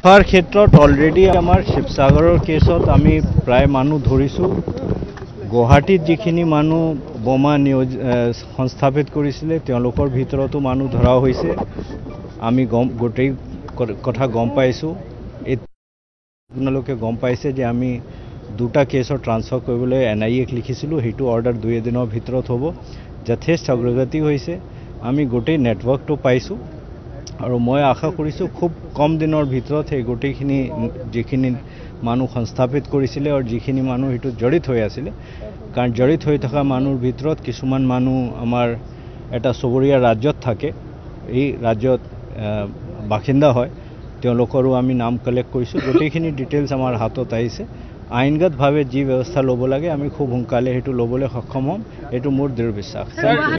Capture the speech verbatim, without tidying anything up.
তাৰ ক্ষেত্ৰত অলৰেডি আমাৰ শিৱসাগৰৰ কেছত আমি প্ৰায় মানুহ ধৰিছোঁ গুৱাহাটীত যিখিনি মানুহ বোমা নিয়োজ সংস্থাপিত কৰিছিলে তেওঁলোকৰ ভিতৰতো মানুহ ধৰা হৈছে আমি গম গোটেই কথা গম পাইছোঁ আপোনালোকে গম পাইছে যে আমি দুটা কেছৰ ট্ৰান্সফাৰ কৰিবলৈ এন আই এক লিখিছিলোঁ সেইটো অৰ্ডাৰ দুই এদিনৰ ভিতৰত হ'ব যথেষ্ট অগ্ৰগতি হৈছে আমি গোটেই নেটৱৰ্কটো পাইছোঁ আৰু মই আশা কৰিছোঁ খুব কম দিনৰ ভিতৰত এই গোটেইখিনি যিখিনি মানুহ সংস্থাপিত কৰিছিলে আৰু যিখিনি মানুহ সেইটো জড়িত হৈ আছিলে কাৰণ জড়িত হৈ থকা মানুহৰ ভিতৰত কিছুমান মানুহ আমাৰ এটা চুবুৰীয়া ৰাজ্যত থাকে এই ৰাজ্যত বাসিন্দা হয় তেওঁলোকৰো আমি নাম কালেক্ট কৰিছোঁ গোটেইখিনি ডিটেইলছ আমাৰ হাতত আহিছে আইনগতভাৱে যি ব্যৱস্থা ল'ব লাগে আমি খুব সোনকালে সেইটো ল'বলৈ সক্ষম হ'ম এইটো মোৰ দৃঢ় বিশ্বাস